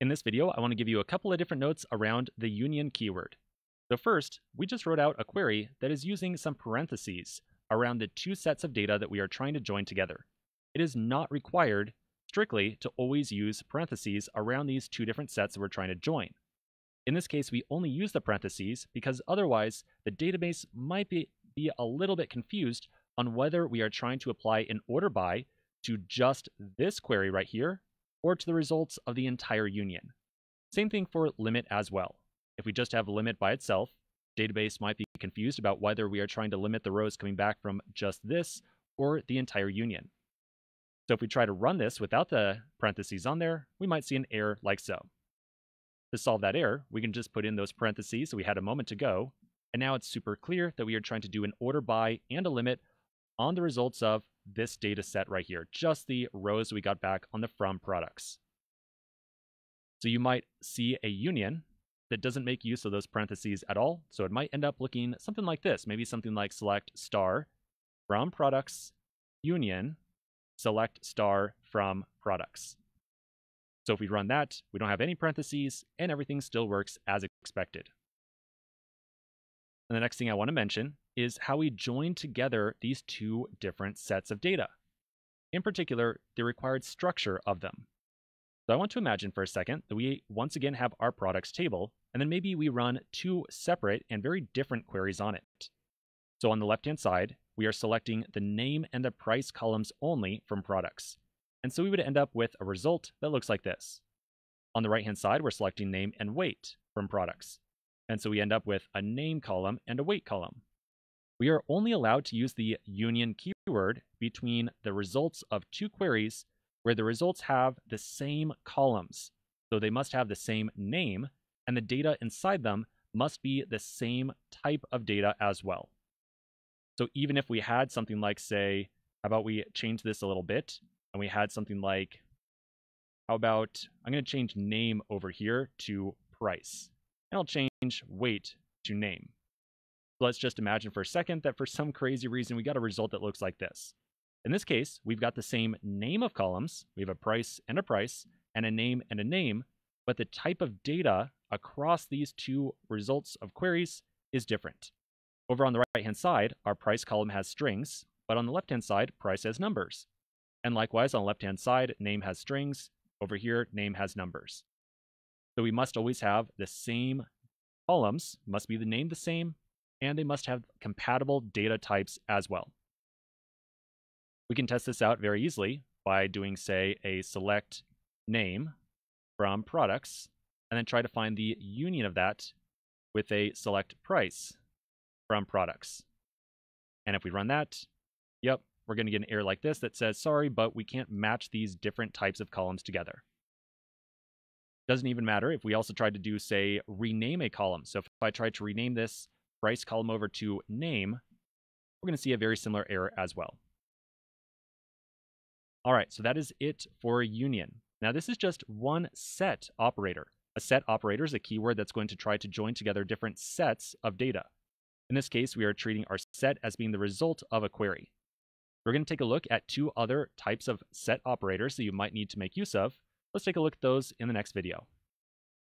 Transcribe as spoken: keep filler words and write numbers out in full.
In this video, I want to give you a couple of different notes around the union keyword. So first, we just wrote out a query that is using some parentheses around the two sets of data that we are trying to join together. It is not required strictly to always use parentheses around these two different sets that we're trying to join. In this case, we only use the parentheses because otherwise the database might be, be a little bit confused on whether we are trying to apply an order by to just this query right here or to the results of the entire union. Same thing for limit as well. If we just have limit by itself, database might be confused about whether we are trying to limit the rows coming back from just this or the entire union. So if we try to run this without the parentheses on there, we might see an error like so. To solve that error, we can just put in those parentheses that we had a moment ago, and now it's super clear that we are trying to do an order by and a limit on the results of this data set right here, just the rows we got back on the from products. So you might see a union that doesn't make use of those parentheses at all, so it might end up looking something like this, maybe something like select star from products union select star from products. So if we run that, we don't have any parentheses and everything still works as expected. And the next thing I want to mention is how we join together these two different sets of data. In particular, the required structure of them. So I want to imagine for a second that we once again have our products table, and then maybe we run two separate and very different queries on it. So on the left-hand side, we are selecting the name and the price columns only from products. And so we would end up with a result that looks like this. On the right-hand side, we're selecting name and weight from products. And so we end up with a name column and a weight column. We are only allowed to use the union keyword between the results of two queries where the results have the same columns. So they must have the same name, and the data inside them must be the same type of data as well. So even if we had something like, say, how about we change this a little bit, and we had something like, how about, I'm going to change name over here to price, and I'll change weight to name. So let's just imagine for a second that for some crazy reason we got a result that looks like this. In this case, we've got the same name of columns, we have a price and a price, and a name and a name, but the type of data across these two results of queries is different. Over on the right-hand side, our price column has strings, but on the left-hand side, price has numbers. And likewise, on the left-hand side, name has strings. Over here, name has numbers. So we must always have the same columns, must be the name the same, and they must have compatible data types as well. We can test this out very easily by doing, say, a select name from products, and then try to find the union of that with a select price from products. And if we run that, yep, we're going to get an error like this that says, sorry, but we can't match these different types of columns together. Doesn't even matter if we also tried to do, say, rename a column. So if I tried to rename this price column over to name, we're going to see a very similar error as well. All right, so that is it for a union. Now this is just one set operator. A set operator is a keyword that's going to try to join together different sets of data. In this case, we are treating our set as being the result of a query. We're going to take a look at two other types of set operators that you might need to make use of. Let's take a look at those in the next video.